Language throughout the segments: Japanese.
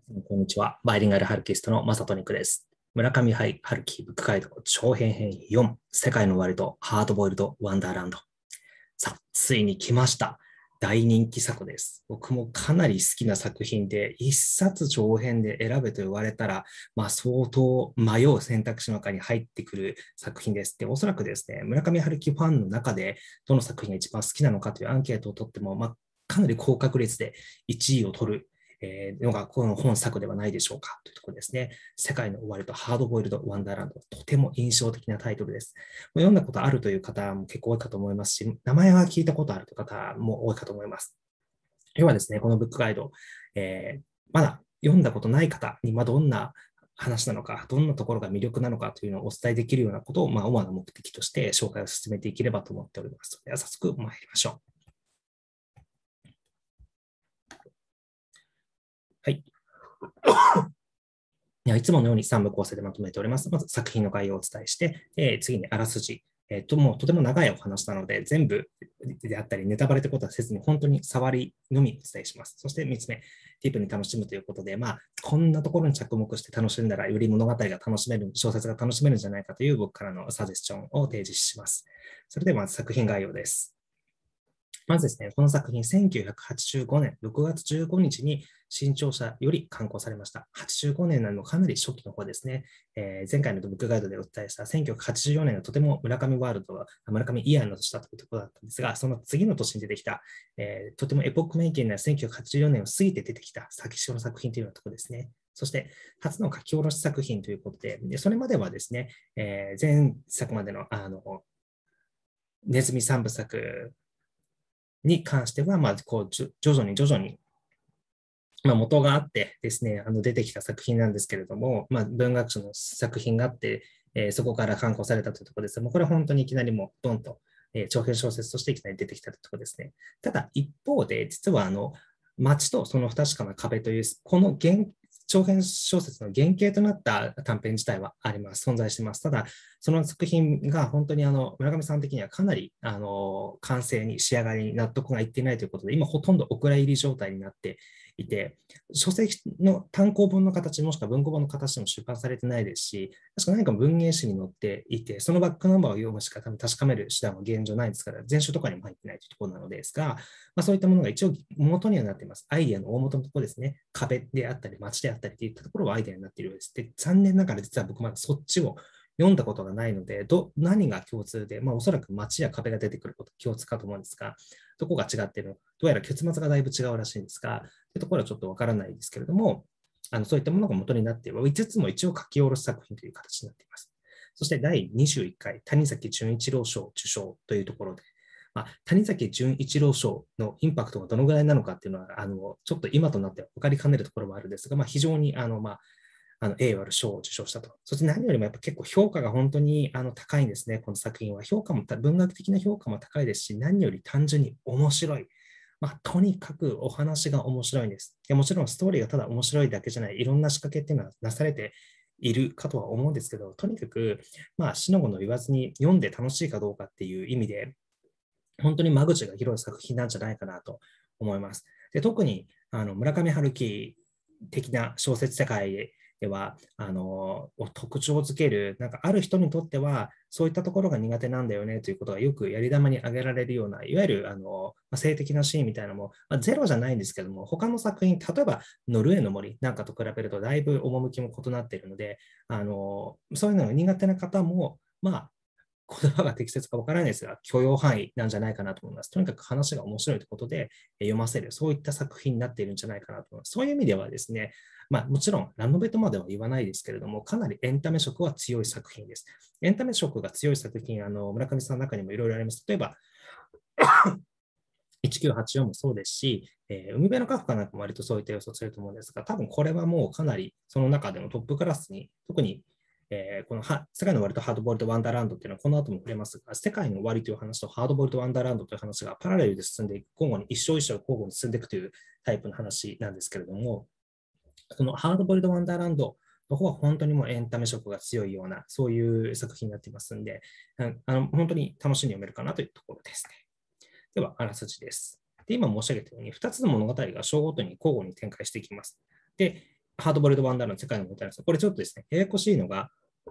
こんにちは。バイリンガルハルキストのマサトニックです。村上春樹ブックガイド長編編4、世界の終わりとハードボイルドワンダーランド。さあ、ついに来ました。大人気作です。僕もかなり好きな作品で、一冊長編で選べと言われたら、相当迷う選択肢の中に入ってくる作品です。で、おそらくですね、村上春樹ファンの中で、どの作品が一番好きなのかというアンケートを取っても、かなり高確率で1位を取るのがこの本作ではないでしょうかというところですね。世界の終わりとハードボイルドワンダーランド。とても印象的なタイトルです。読んだことあるという方も結構多いかと思いますし、名前は聞いたことあるという方も多いかと思います。要はですね、このブックガイド、まだ読んだことない方に、どんな話なのか、どんなところが魅力なのかというのをお伝えできるようなことを、主な目的として紹介を進めていければと思っております。では早速参りましょう。はい。いつものように3部構成でまとめております。まず作品の概要をお伝えして、次にあらすじ。もうとても長いお話なので、全部であったり、ネタバレということはせずに、本当に触りのみお伝えします。そして3つ目、ディープに楽しむということで、こんなところに着目して楽しんだら、より物語が楽しめる、小説が楽しめるんじゃないかという僕からのサジェスチョンを提示します。それではまず作品概要です。まずですね、この作品、1985年6月15日に新潮社より刊行されました。85年なのかなり初期の方ですね。前回のブックガイドでお伝えした1984年がとても村上ワールドは、村上イヤーの年だというところだったんですが、その次の年に出てきた、とてもエポックメイキングな1984年を過ぎて出てきた先島の作品というようなところですね。そして、初の書き下ろし作品ということで、それまではですね、前作までのネズミ三部作に関しては、徐々に、元があってですね、出てきた作品なんですけれども、文学賞の作品があって、そこから刊行されたというところです。もうこれは本当にいきなりもうドンと、長編小説としていきなり出てきたというところですね。ただ一方で、実は街とその不確かな壁という、この長編小説の原型となった短編自体はあります、存在しています。ただ、その作品が本当に村上さん的にはかなり完成に仕上がりに納得がいっていないということで、今ほとんどお蔵入り状態になっていて、書籍の単行本の形、もしくは文庫本の形でも出版されてないですし、確か何か文芸誌に載っていて、そのバックナンバーを読むしか多分確かめる手段は現状ないですから、全書とかにも入ってないというところなのですが、そういったものが一応元にはなっています。アイデアの大元のところですね。壁であったり、街であったりといったところはアイデアになっているようです。で、残念ながら実は僕まだそっちを読んだことがないので、何が共通で、おそらく街や壁が出てくること共通かと思うんですが、どこが違っているのか、どうやら結末がだいぶ違うらしいんですが、というところはちょっとわからないですけれども、そういったものが元になっている、5つも一応書き下ろし作品という形になっています。そして第21回谷崎潤一郎賞受賞というところで、谷崎潤一郎賞のインパクトがどのぐらいなのかっていうのは、ちょっと今となっては分かりかねるところもあるんですが、非常に栄誉ある賞を受賞したと。そして何よりもやっぱ結構評価が本当に高いんですね、この作品は。文学的な評価も高いですし、何より単純に面白い。とにかくお話が面白いんです。もちろんストーリーがただ面白いだけじゃない、いろんな仕掛けっていうのはなされているかとは思うんですけど、とにかく、死の子の言わずに読んで楽しいかどうかっていう意味で、本当に間口が広い作品なんじゃないかなと思います。で、特に村上春樹的な小説世界では、特徴づける、なんかある人にとっては、そういったところが苦手なんだよねということがよくやり玉に挙げられるような、いわゆる性的なシーンみたいなのも、ゼロじゃないんですけども、他の作品、例えばノルウェーの森なんかと比べると、だいぶ趣も異なっているので、そういうのが苦手な方も、言葉が適切かわからないですが、許容範囲なんじゃないかなと思います。とにかく話が面白いということで読ませる、そういった作品になっているんじゃないかなと思います。そういう意味ではですね、もちろんラノベとまでは言わないですけれども、かなりエンタメ色は強い作品です。エンタメ色が強い作品、村上さんの中にもいろいろあります。例えば、1984もそうですし、海辺のカフカなんかも割とそういった要素を強いと思うんですが、多分これはもうかなりその中でもトップクラスに、特にこの世界の終わりとハードボイルドワンダーランドっていうのはこの後も触れますが、世界の終わりという話とハードボイルドワンダーランドという話がパラレルで進んでいく、交互に一生一生交互に進んでいくというタイプの話なんですけれども、そのハードボイルドワンダーランドの方は本当にもうエンタメ色が強いような、そういう作品になっていますんで、本当に楽しんで読めるかなというところですね。では、あらすじです。で、今申し上げたように、2つの物語が章ごとに交互に展開していきます。で、 ハードボイルド・ワンダーランド、世界の終わりなんです。これちょっとですね、ややこしいのが、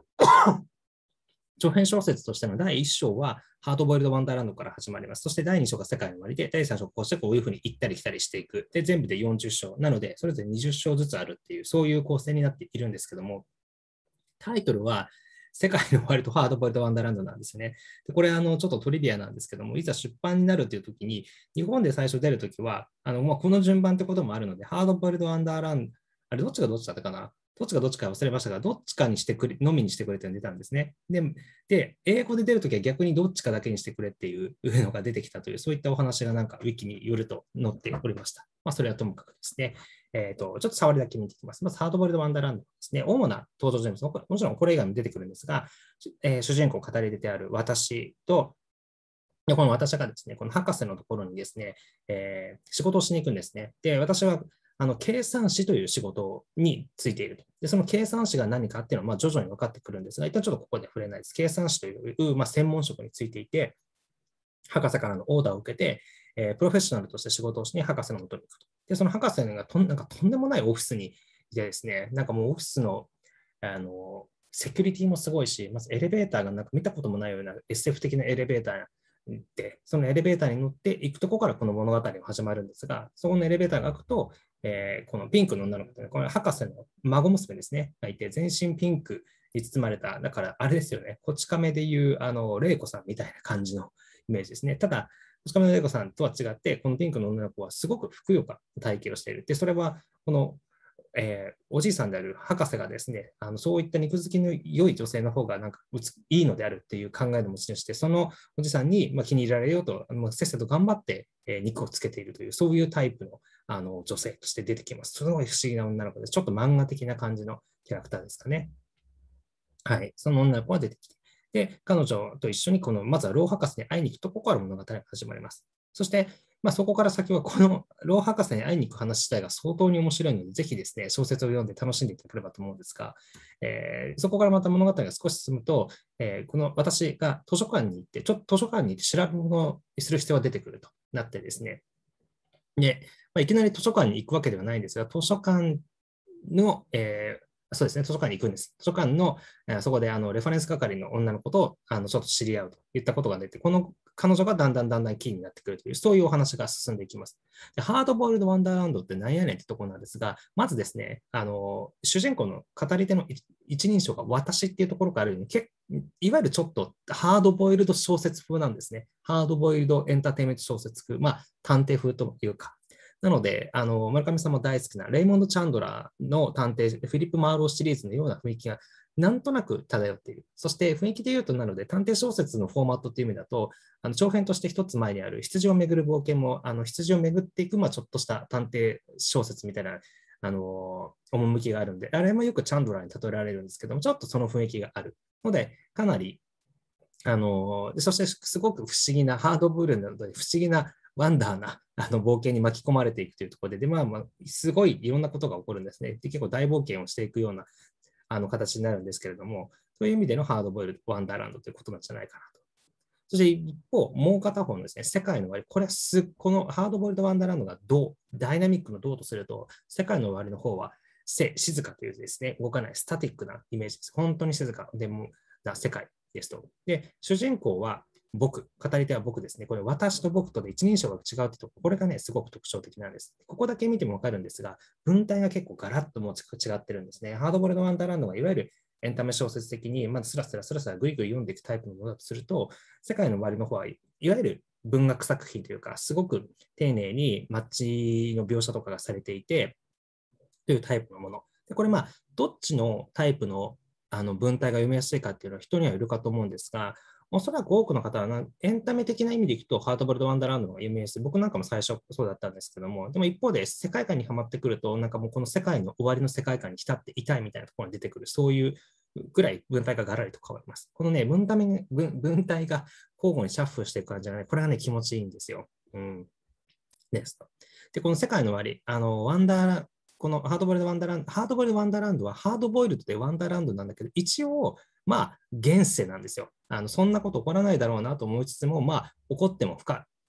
長編小説としての第1章はハードボイルド・ワンダーランドから始まります。そして第2章が世界の終わりで、第3章がこういうふうに行ったり来たりしていく。で、全部で40章。なので、それぞれ20章ずつあるっていう、そういう構成になっているんですけども、タイトルは世界の終わりとハードボイルド・ワンダーランドなんですね。でこれちょっとトリビアなんですけども、いざ出版になるというときに、日本で最初出るときは、この順番ってこともあるので、ハードボイルド・ワンダーランド、あれ、どっちがどっちだったかな、どっちがどっちか忘れましたが、どっちかにしてくれ、のみにしてくれって出たんですね。で、英語で出るときは逆にどっちかだけにしてくれっていうのが出てきたという、そういったお話がなんかウィキによると載っておりました。それはともかくですね。ちょっと触りだけ見ていきます。まず、ハードボイルド・ワンダーランドですね。主な登場人物、もちろんこれ以外も出てくるんですが、主人公語り出てある私と、この私がですね、この博士のところにですね、仕事をしに行くんですね。で、私は計算士という仕事についていると。で、その計算士が何かっていうのは徐々に分かってくるんですが、一旦ちょっとここで触れないです。計算士という、専門職についていて、博士からのオーダーを受けて、プロフェッショナルとして仕事をしに博士のもとに行くと。で、その博士がなんかとんでもないオフィスにいてですね、なんかもうオフィスの、セキュリティもすごいし、まずエレベーターがなんか見たこともないような SF 的なエレベーターで、そのエレベーターに乗っていくところからこの物語が始まるんですが、そこのエレベーターが開くと、このピンクの女の子、これ博士の孫娘ですね、がいて、全身ピンクに包まれた、だからあれですよね、こち亀でいう玲子さんみたいな感じのイメージですね。ただ、星亀の玲子さんとは違って、このピンクの女の子はすごくふくよかな体型をしている。で、それは、この、おじいさんである博士がですね、そういった肉付きの良い女性の方がなんかいいのであるっていう考えの持ち主で、そのおじさんに気に入られようと、せっせと頑張って、肉をつけているという、そういうタイプの女性として出てきます。すごい不思議な女の子です。ちょっと漫画的な感じのキャラクターですかね。はい、その女の子が出てきて、で、彼女と一緒にまずは老博士に会いに行くところから物語が始まります。そして、そこから先はこの老博士に会いに行く話自体が相当に面白いので、ぜひですね、小説を読んで楽しんでいただければと思うんですが、そこからまた物語が少し進むと、この私が図書館に行って、ちょっと図書館に行って調べ物をする必要が出てくるとなってですね、で、いきなり図書館に行くわけではないんですが、図書館の、そうですね、図書館に行くんです。図書館の、そこでレファレンス係の女の子とちょっと知り合うといったことが出て、この彼女がだんだんキーになってくるという、そういうお話が進んでいきます。でハードボイルド・ワンダーランドって何やねんってところなんですが、まずですね、主人公の語り手の一人称が私っていうところからあるように、いわゆるちょっとハードボイルド小説風なんですね。ハードボイルドエンターテインメント小説風、探偵風というか、なので、村上さんも大好きなレイモンド・チャンドラーの探偵、フィリップ・マーローシリーズのような雰囲気がなんとなく漂っている。そして雰囲気で言うと、なので、探偵小説のフォーマットという意味だと、長編として一つ前にある羊をめぐる冒険も、羊をめぐっていく、ちょっとした探偵小説みたいな、趣があるんで、あれもよくチャンドラーに例えられるんですけども、ちょっとその雰囲気があるので、かなりそしてすごく不思議な、ハードブルーなので、不思議な、ワンダーな冒険に巻き込まれていくというところで、すごいいろんなことが起こるんですね。で結構大冒険をしていくような形になるんですけれども、そういう意味でのハードボイルドワンダーランドということなんじゃないかなと。そして一方、もう片方のですね、世界の終わり、これはこのハードボイルドワンダーランドがダイナミックのどうとすると、世界の終わりの方は静かというですね、動かないスタティックなイメージです。本当に静かでもな世界ですと。で、主人公は僕、語り手は僕ですね。これ、私と僕とで一人称が違うってところ、これがね、すごく特徴的なんです。ここだけ見てもわかるんですが、文体が結構ガラッともう違ってるんですね。ハードボイルドワンダーランドがいわゆるエンタメ小説的に、まずスラスラぐいぐい読んでいくタイプのものだとすると、世界の終わりの方はいわゆる文学作品というか、すごく丁寧に街の描写とかがされていて、というタイプのもの。でこれ、どっちのタイプの文体が読みやすいかっていうのは人にはいるかと思うんですが、おそらく多くの方はエンタメ的な意味でいくと、ハートボルド・ワンダーランドのが読みやすい。僕なんかも最初そうだったんですけども、でも一方で世界観にはまってくると、なんかもうこの世界の終わりの世界観に浸っていたいみたいなところに出てくる、そういうぐらい文体がガラリと変わります。このね、文体が交互にシャッフルしていく感じがね、これはね、気持ちいいんですよ。うん。です。で、この世界の終わり、ワンダーこのハードボイルド・ワンダーランド、ハードボイルド・ワンダーランドはハードボイルドでワンダーランドなんだけど、一応、現世なんですよ。そんなこと起こらないだろうなと思いつつも、起こっても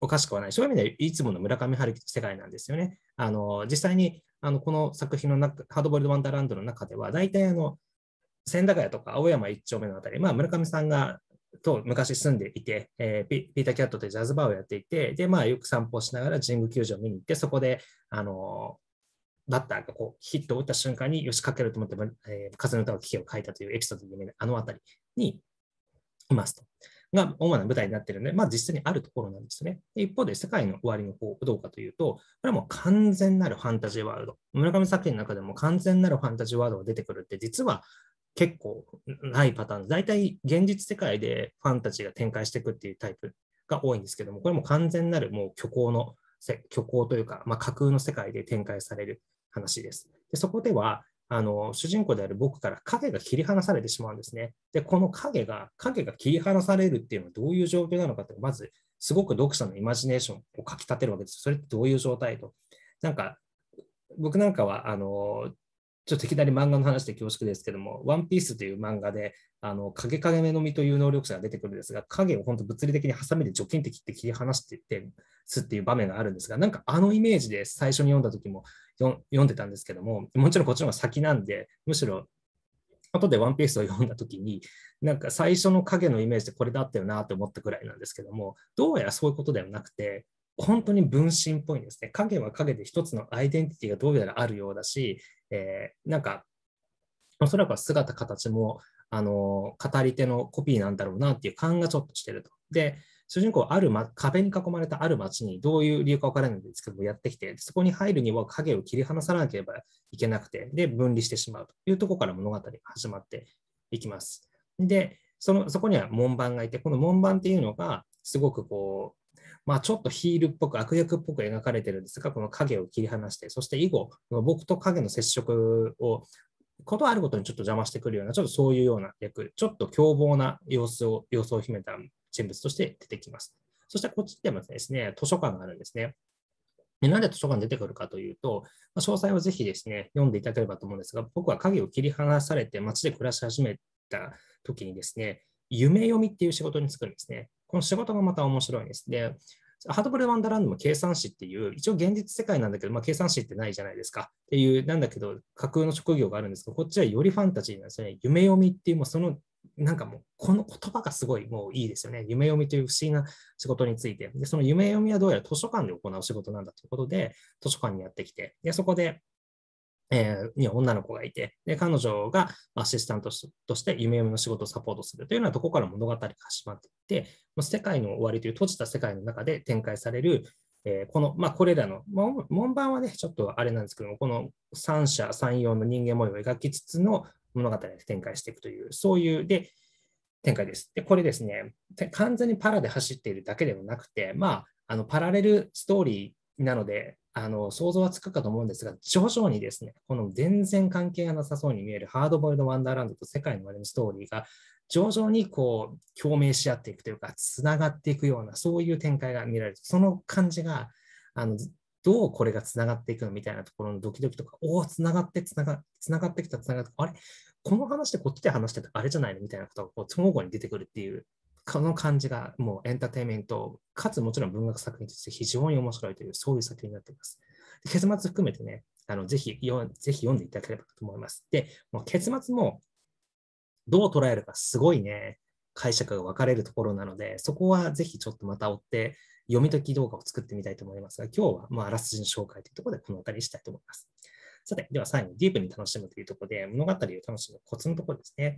おかしくはない。そういう意味ではいつもの村上春樹の世界なんですよね。実際にこの作品の中、ハードボイルドワンダーランドの中では、大体千駄ヶ谷とか青山一丁目のあたり、村上さんが昔住んでいて、ピーターキャットというジャズバーをやっていて、で、よく散歩しながら神宮球場を見に行って、そこで、バッターがヒットを打った瞬間に、よし、かけると思って、風の歌を聴けを書いたというエピソードで有名なあのあたりにいますと。が主な舞台になっているので、実際にあるところなんですね。一方で、世界の終わりの方、どうかというと、これはもう完全なるファンタジーワールド。村上作品の中でも完全なるファンタジーワールドが出てくるって、実は結構ないパターン。大体現実世界でファンタジーが展開していくっていうタイプが多いんですけども、これも完全なるもう虚構というか、架空の世界で展開される話です。でそこでは、主人公である僕から影が切り離されてしまうんですね。で、この影が切り離されるっていうのはどういう状況なのかって、まず、すごく読者のイマジネーションをかき立てるわけです。それってどういう状態と。僕なんかは、ちょっといきなり漫画の話で恐縮ですけども、ワンピースという漫画で、影目の実という能力者が出てくるんですが、影を本当物理的にハサミでジョキンって切って切り離していってすっていう場面があるんですが、なんかあのイメージで最初に読んだ時も読んでたんですけども、もちろんこっちの方が先なんで、むしろ後でワンピースを読んだ時に、なんか最初の影のイメージでこれだったよなと思ったくらいなんですけども、どうやらそういうことではなくて、本当に分身っぽいんですね。影は影で一つのアイデンティティがどうやらあるようだし、なんか、おそらくは姿形も、語り手のコピーなんだろうなっていう感がちょっとしてると。で、主人公は壁に囲まれたある街にどういう理由か分からないんですけども、やってきて、そこに入るには影を切り離さなければいけなくて、で、分離してしまうというところから物語が始まっていきます。で、そこには門番がいて、この門番っていうのが、すごくちょっとヒールっぽく、悪役っぽく描かれてるんですが、この影を切り離して、そして以後、僕と影の接触をことあるごとにちょっと邪魔してくるような、ちょっとそういうような役、ちょっと凶暴な様子を秘めた人物として出てきます。そしてこっちでもですね、図書館があるんですね。なんで図書館に出てくるかというと、詳細をぜひですね、読んでいただければと思うんですが、僕は影を切り離されて街で暮らし始めた時にですね、夢読みっていう仕事に就くんですね。この仕事がまた面白いんです。で、ハードボイルドワンダーランドも計算士っていう、一応現実世界なんだけど、計算士ってないじゃないですかっていう、なんだけど、架空の職業があるんですけど、こっちはよりファンタジーなんですよね。夢読みっていう、もうなんかもう、この言葉がすごいもういいですよね。夢読みという不思議な仕事について。で、その夢読みはどうやら図書館で行う仕事なんだということで、図書館にやってきて、で、そこで、には女の子がいて、で、彼女がアシスタントとして夢読みの仕事をサポートするというようなところから物語が始まっていって、世界の終わりという閉じた世界の中で展開される、これらの、門番はね、ちょっとあれなんですけども、この三者三様の人間模様を描きつつの物語で展開していくという、そういうで展開です。で、これですね、完全にパラで走っているだけではなくて、パラレルストーリーなので、想像はつくかと思うんですが、徐々にですね、この全然関係がなさそうに見えるハードボイルドワンダーランドと世界の終わりのストーリーが、徐々に共鳴し合っていくというか、つながっていくような、そういう展開が見られる。その感じが、どうこれがつながっていくのみたいなところのドキドキとか、つながってきた、あれこの話でこっちで話してたあれじゃないのみたいなことが交互に出てくるっていう、この感じがもうエンターテインメント、かつもちろん文学作品として非常に面白いという、そういう作品になっています。で結末含めてね、ぜひ読んでいただければと思います。で、もう結末もどう捉えるかすごいね、解釈が分かれるところなので、そこはぜひちょっとまた追って読み解き動画を作ってみたいと思いますが、今日はあらすじの紹介というところでこの辺りにしたいと思います。さて、では最後にディープに楽しむというところで、物語を楽しむコツのところですね。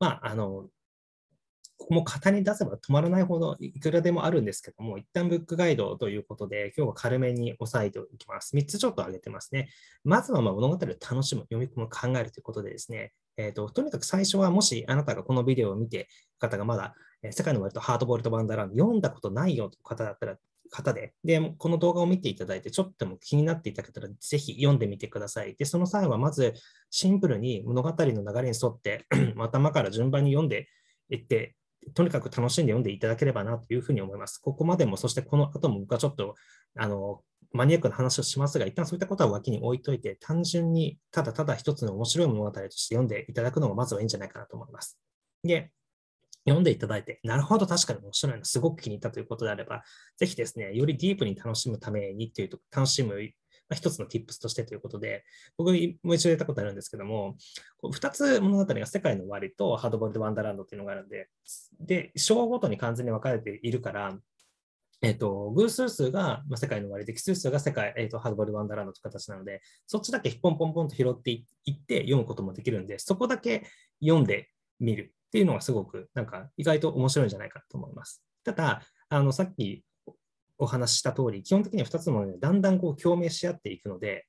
ここも型に出せば止まらないほどいくらでもあるんですけども、一旦ブックガイドということで、今日は軽めに押さえておきます。3つちょっと挙げてますね。まずは物語を楽しむ、読み込む、考えるということでですね、とにかく最初はもしあなたがこのビデオを見て、方がまだ、世界の割とハードボイルドワンダーランド読んだことないよという方だったら、この動画を見ていただいて、ちょっとでも気になっていただけたら、ぜひ読んでみてください。で、その際はまず、シンプルに物語の流れに沿って頭から順番に読んでいって、とにかく楽しんで読んでいただければなというふうに思います。ここまでも、そしてこの後も僕はちょっと、マニアックな話をしますが、一旦そういったことは脇に置いといて、単純にただただ一つの面白い物語として読んでいただくのがまずはいいんじゃないかなと思います。で、 読んでいただいて、なるほど、確かに面白いな、すごく気に入ったということであれば、ぜひですね、よりディープに楽しむためにっていうと、楽しむ、一つの tips としてということで、僕もう一度言ったことあるんですけども、二つ物語が世界の終わりとハードボイルドワンダーランドっていうのがあるんで、で、章ごとに完全に分かれているから、偶数数が世界の終わりで、奇数数が世界、ハードボイルドワンダーランドという形なので、そっちだけポンポンポンと拾っていって読むこともできるんで、そこだけ読んでみるっていうのはすごくなんか意外と面白いんじゃないかと思います。ただ、さっきお話しした通り、基本的には2つのものでだんだんこう共鳴し合っていくので、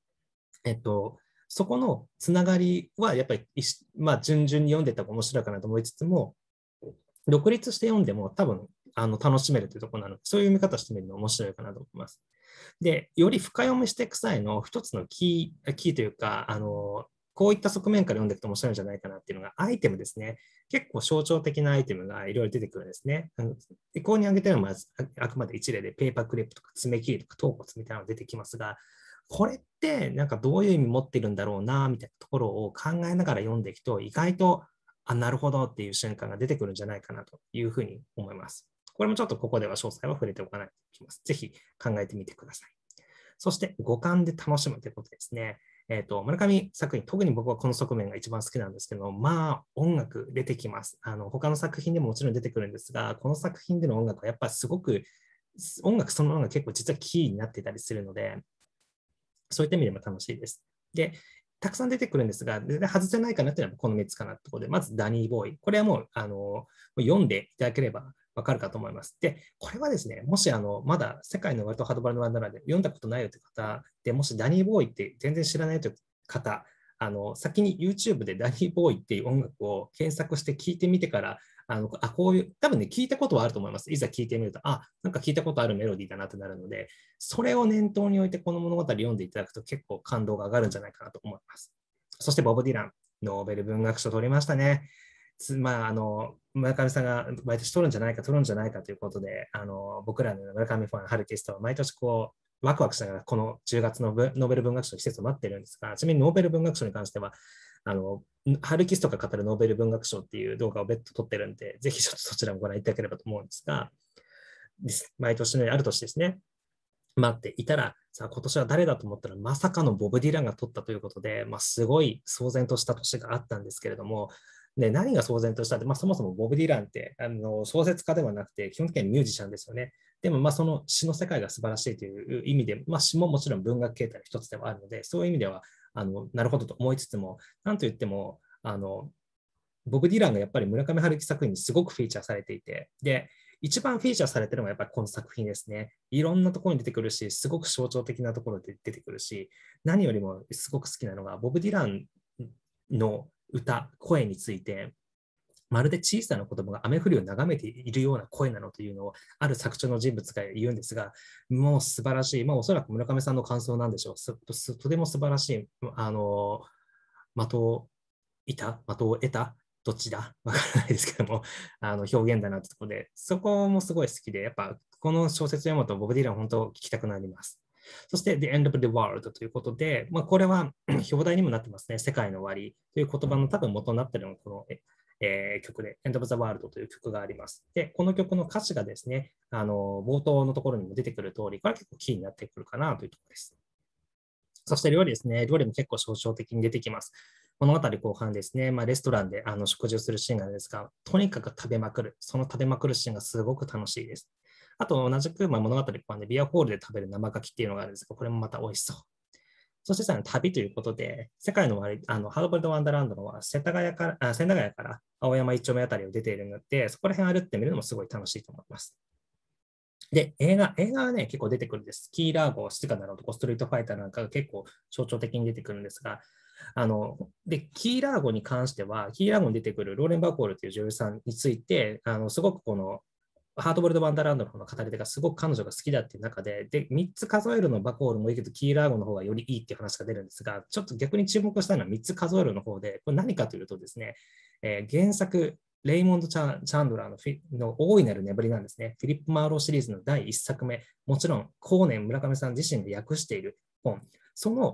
そこのつながりはやっぱり、順々に読んでいった方が面白いかなと思いつつも、独立して読んでも多分楽しめるというところなので、そういう見方してみるの面白いかなと思います。で、より深読みしていく際の一つのキーというか、こういった側面から読んでいくと面白いんじゃないかなっていうのが、アイテムですね。結構象徴的なアイテムがいろいろ出てくるんですね。ここに挙げてるのはあくまで一例で、ペーパークリップとか爪切りとか頭骨みたいなのが出てきますが、これってなんかどういう意味持ってるんだろうな、みたいなところを考えながら読んでいくと、意外と、なるほどっていう瞬間が出てくるんじゃないかなというふうに思います。これもちょっとここでは詳細は触れておかないといけます。ぜひ考えてみてください。そして五感で楽しむということですね。村上作品、特に僕はこの側面が一番好きなんですけど、音楽出てきます。他の作品でももちろん出てくるんですが、この作品での音楽はやっぱりすごく、音楽そのものが結構実はキーになっていたりするので、そういった意味でも楽しいです。で、たくさん出てくるんですが、外せないかなっていうのはこの3つかなというところで、まずダニーボーイ。これはもう読んでいただければわかるかと思います。で、これはですね、もしまだ世界の終わりとハードボイルドワンダーランドで読んだことないよという方で、もしダニーボーイって全然知らないという方、先に YouTube でダニーボーイっていう音楽を検索して聞いてみてから、こういう、多分ね、聞いたことはあると思います。いざ聞いてみると、なんか聞いたことあるメロディーだなってなるので、それを念頭に置いてこの物語を読んでいただくと結構感動が上がるんじゃないかなと思います。そしてボブ・ディラン、ノーベル文学賞取りましたね。村上さんが毎年取るんじゃないかということで、僕らの村上ファン、ハルキストは毎年ワクワクしながらこの10月のノーベル文学賞の季節を待っているんですが、ちなみにノーベル文学賞に関しては、ハルキストが語るノーベル文学賞っていう動画を別途撮ってるんで、ぜひちょっとそちらもご覧いただければと思うんですが、毎年のようにある年ですね、待っていたら、さあ今年は誰だと思ったら、まさかのボブ・ディランが取ったということで、すごい騒然とした年があったんですけれども、で何が騒然としたって、そもそもボブ・ディランって小説家ではなくて、基本的にはミュージシャンですよね。でもその詩の世界が素晴らしいという意味で、詩ももちろん文学形態の一つではあるので、そういう意味ではなるほどと思いつつも、なんといってもボブ・ディランがやっぱり村上春樹作品にすごくフィーチャーされていて、で、一番フィーチャーされてるのはやっぱりこの作品ですね。いろんなところに出てくるし、すごく象徴的なところで出てくるし、何よりもすごく好きなのが、ボブ・ディランの歌、声について、まるで小さな子供が雨降りを眺めているような声なのというのを、ある作中の人物が言うんですが、もう素晴らしい、おそらく村上さんの感想なんでしょう。とても素晴らしい、的を得たどっちだわからないですけども、表現だなってところで、そこもすごい好きで、やっぱこの小説読むとボブ・ディラン本当聞きたくなります。そして The End of the World ということで、これは表題にもなってますね。世界の終わりという言葉の多分元になっているのがこの、曲で End of the World という曲があります。で、この曲の歌詞がですね、冒頭のところにも出てくる通り、これは結構キーになってくるかなというところです。そして料理ですね。料理も結構象徴的に出てきます。物語後半ですね、レストランで食事をするシーンがあるんですが、とにかく食べまくる。その食べまくるシーンがすごく楽しいです。あと同じく、物語後半でビアホールで食べる生牡蠣っていうのがあるんですが、これもまた美味しそう。そしてさらに旅ということで、世界の終わり、ハードボイルドワンダーランドのは千駄ヶ谷から青山一丁目あたりを出ているので、そこら辺歩ってみるのもすごい楽しいと思います。で、映画はね、結構出てくるんです。キーラーゴ、シカナのとこ、ストリートファイターなんかが結構象徴的に出てくるんですが、キーラーゴに関しては、キーラーゴに出てくるローレン・バコールという女優さんについて、すごくこの、ハードボイルド・ワンダーランドの方の語り手がすごく彼女が好きだっていう中で、3つ数えるのバコールもいいけど、キーラーゴの方がよりいいっていう話が出るんですが、ちょっと逆に注目したのは3つ数えるの方で、これ何かというとですね、原作、レイモンド・チャンドラーの大いなる眠りなんですね。フィリップ・マーローシリーズの第1作目、もちろん後年村上さん自身で訳している本、その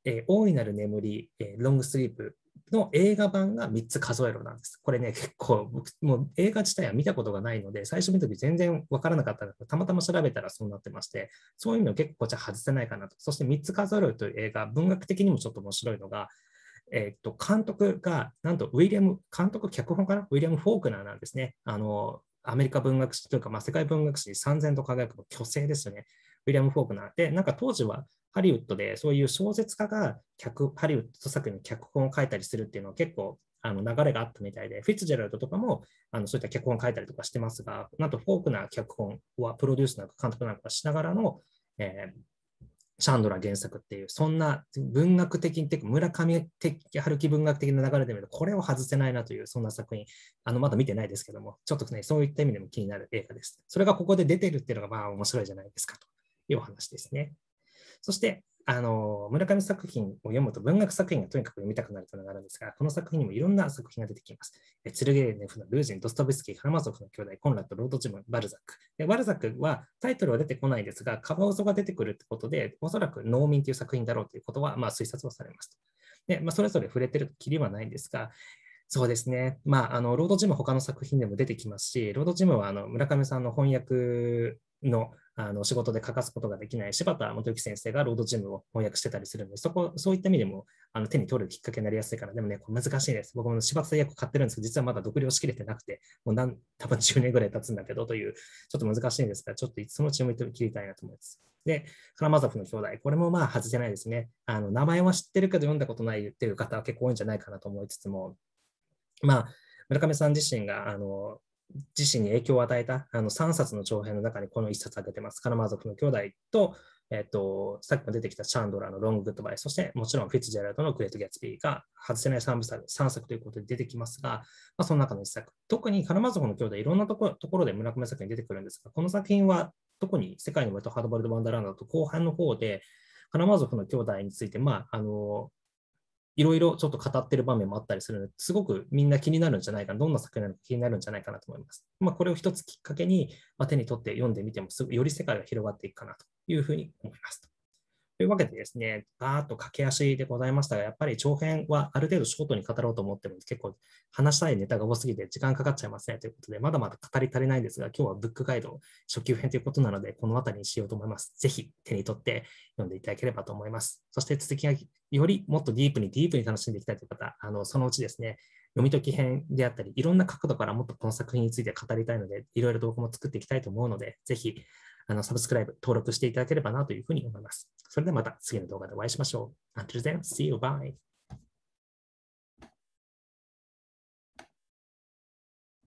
大いなる眠り、ロングスリープの映画版が3つ数えろなんです。これね、結構、僕もう映画自体は見たことがないので、最初見たとき全然わからなかったので、たまたま調べたらそうなってまして、そういうの結構じゃあ外せないかなと。そして3つ数えろという映画、文学的にもちょっと面白いのが、監督が、なんと監督、脚本かなウィリアム・フォークナーなんですね。アメリカ文学史というか、世界文学史3000と輝くの巨星ですよね。ウィリアム・フォークナー。で、なんか当時はハリウッドでそういう小説家がハリウッド作品に脚本を書いたりするっていうのは結構流れがあったみたいで、フィッツジェラルドとかもそういった脚本を書いたりとかしてますが、なんとフォークナー脚本はプロデュースなんか監督なんかしながらの、シャンドラ原作っていう、そんな文学的に、村上春樹文学的な流れで見ると、これを外せないなという、そんな作品、まだ見てないですけども、ちょっとね、そういった意味でも気になる映画です。それがここで出てるっていうのが、まあ面白いじゃないですかというお話ですね。そして、村上作品を読むと文学作品がとにかく読みたくなるというのがあるんですが、この作品にもいろんな作品が出てきます。ツルゲーネフのルージン、ドストブスキー、カラマゾフの兄弟、コンラッド、ロードジム、バルザック。バルザックはタイトルは出てこないですが、カワウソが出てくるってことで、おそらく農民という作品だろうということは、推察をされますと。で、それぞれ触れてるときりはないんですが、そうですね。ロードジム他の作品でも出てきますし、ロードジムは村上さんの翻訳の仕事で欠かすことができない柴田元幸先生がロードジムを翻訳してたりするので、そういった意味でも手に取るきっかけになりやすいから、でもね、これ難しいです。僕も柴田役買ってるんですけど、実はまだ読了しきれてなくて、もう多分10年ぐらい経つんだけどという、ちょっと難しいんですが、ちょっとそのうち読み切りたいなと思います。で、カラマゾフの兄弟、これも外せないですね。名前は知ってるけど読んだことないっていう方は結構多いんじゃないかなと思いつつも、村上さん自身が自身に影響を与えた3冊の長編の中にこの1冊挙げてます。カラマーゾフの兄弟と、さっきも出てきたシャンドラーのロンググッドバイ、そしてもちろんフィッツジェラルドのグレート・ギャツビーが外せない3作ということで出てきますが、その中の1作。特にカラマーゾフの兄弟、いろんなところで村上作品に出てくるんですが、この作品は特に世界の割とハードボイルド・ワンダーランドと後半の方で、カラマーゾフの兄弟について、いろいろちょっと語ってる場面もあったりするので、すごくみんな気になるんじゃないかな、どんな作品なのか気になるんじゃないかなと思います。これを一つきっかけに、手に取って読んでみても、より世界が広がっていくかなというふうに思います。というわけでですね、バーっと駆け足でございましたが、やっぱり長編はある程度ショートに語ろうと思っても結構話したいネタが多すぎて時間かかっちゃいますねということで、まだまだ語り足りないんですが、今日はブックガイド初級編ということなので、この辺りにしようと思います。ぜひ手に取って読んでいただければと思います。そして続きがよりもっとディープに楽しんでいきたいという方、そのうちですね、読み解き編であったり、いろんな角度からもっとこの作品について語りたいので、いろいろ動画も作っていきたいと思うので、ぜひサブスクライブ登録していただければなというふうに思います。それではまた次の動画でお会いしましょう。Until then, see you, bye!